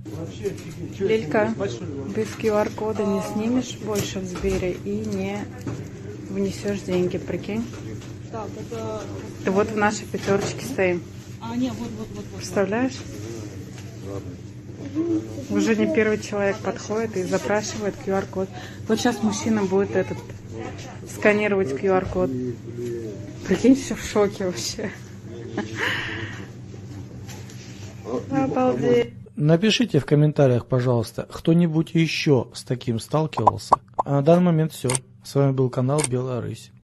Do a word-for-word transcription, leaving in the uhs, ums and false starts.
Лилька, без ку ар кода не снимешь больше в Сбере и не внесешь деньги, прикинь? Так, это... Ты вот в нашей пятерочке стоим. А, нет, вот, вот, вот, вот. Представляешь? Уже не первый человек подходит и запрашивает ку ар код. Вот сейчас мужчина будет этот сканировать ку ар код. Прикинь, все в шоке вообще. Обалдеть. Напишите в комментариях, пожалуйста, кто-нибудь еще с таким сталкивался. А на данный момент все. С вами был канал Белая Рысь.